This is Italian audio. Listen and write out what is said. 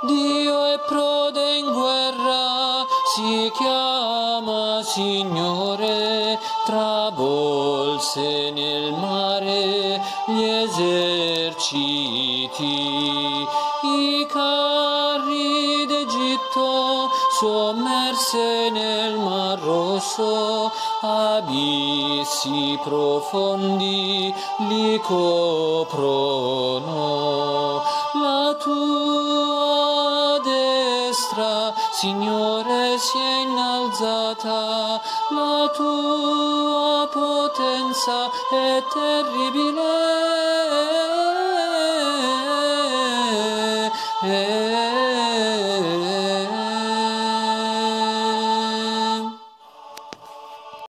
Dio è prode in guerra, si chiama Signore, travolse nel mare gli eserciti, i carri d'Egitto sommerse nel Mar Rosso, abissi profondi li coprono. La tua destra, Signore, si è innalzata, la tua potenza è terribile.